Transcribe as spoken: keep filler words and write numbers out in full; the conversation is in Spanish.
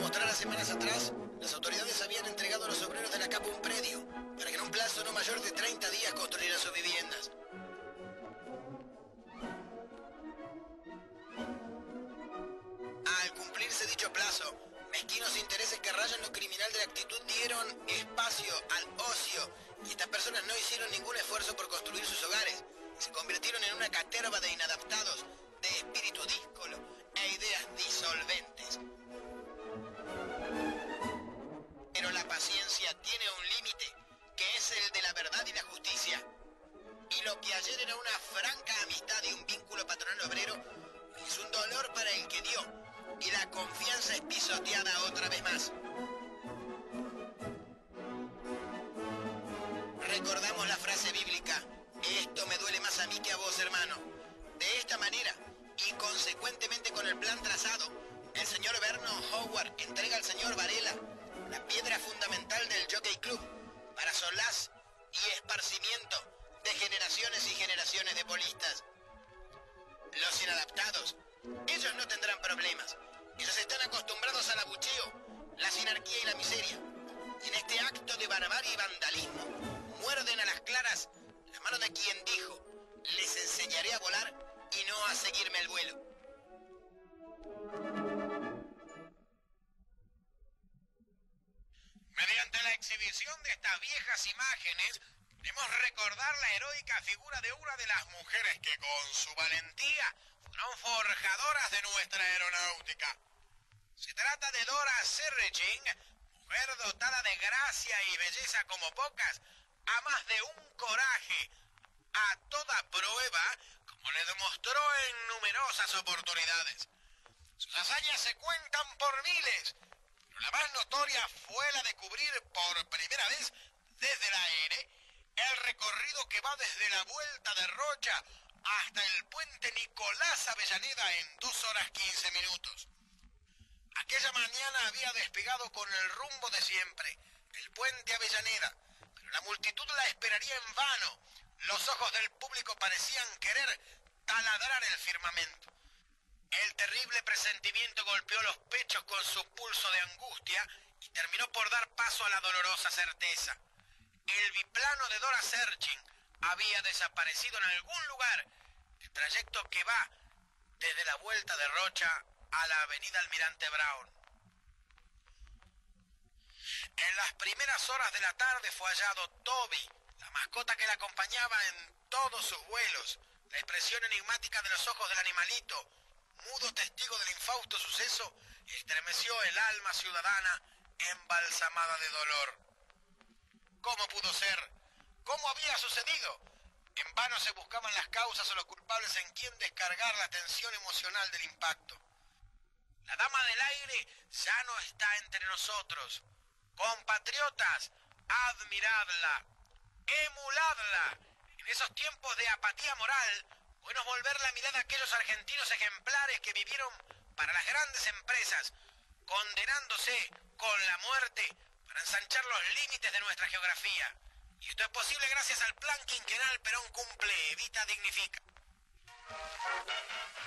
mostrara semanas atrás, las autoridades habían entregado a los obreros de la capa un predio para que en un plazo no mayor de treinta días construyeran sus viviendas. Al cumplirse dicho plazo, mezquinos intereses que rayan lo criminal de la actitud dieron espacio al ocio y estas personas no hicieron ningún esfuerzo por construir sus hogares y se convirtieron en una caterva de inadaptados, de espíritu díscolo e ideas disolventes. Pero la paciencia tiene un límite, que es el de la verdad y la justicia. Y lo que ayer era una franca amistad y un vínculo patronal-obrero es un dolor para el que dio, y la confianza es pisoteada otra vez más. Recordamos la frase bíblica: esto me duele más a mí que a vos, hermano. De esta manera, y consecuentemente con el plan trazado, el señor Vernon Howard entrega al señor Varela la piedra fundamental del Jockey Club para solaz y esparcimiento de generaciones y generaciones de polistas. Los inadaptados, ellos no tendrán problemas. Ellos están acostumbrados al abucheo, la sinarquía y la miseria. Y en este acto de barbarie y vandalismo, muerden a las claras la mano de quien dijo: les enseñaré a volar y no a seguirme el vuelo. Mediante la exhibición de estas viejas imágenes, queremos recordar la heroica figura de una de las mujeres que con su valentía fueron forjadoras de nuestra aeronáutica. Se trata de Dora Sergin, mujer dotada de gracia y belleza como pocas, a más de un coraje, a toda prueba, como le demostró en numerosas oportunidades. Sus hazañas se cuentan por miles, pero la más notoria fue la de cubrir por primera vez desde el aire el recorrido que va desde la Vuelta de Rocha hasta el puente Nicolás Avellaneda en dos horas quince minutos. Aquella mañana había despegado con el rumbo de siempre, el puente Avellaneda, pero la multitud la esperaría en vano. Los ojos del público parecían querer taladrar el firmamento. El terrible presentimiento golpeó los pechos con su pulso de angustia y terminó por dar paso a la dolorosa certeza. El biplano de Dora Sergin había desaparecido en algún lugar del trayecto que va desde la Vuelta de Rocha a la avenida Almirante Brown. En las primeras horas de la tarde fue hallado Toby, la mascota que la acompañaba en todos sus vuelos. La expresión enigmática de los ojos del animalito, mudo testigo del infausto suceso, estremeció el alma ciudadana embalsamada de dolor. ¿Cómo pudo ser? ¿Cómo había sucedido? En vano se buscaban las causas o los culpables en quien descargar la tensión emocional del impacto. La dama del aire ya no está entre nosotros. Compatriotas, admiradla, emuladla. En esos tiempos de apatía moral, bueno volver la mirada a aquellos argentinos ejemplares que vivieron para las grandes empresas, condenándose con la muerte para ensanchar los límites de nuestra geografía. Y esto es posible gracias al plan quinquenal Perón Cumple, Evita, Dignifica.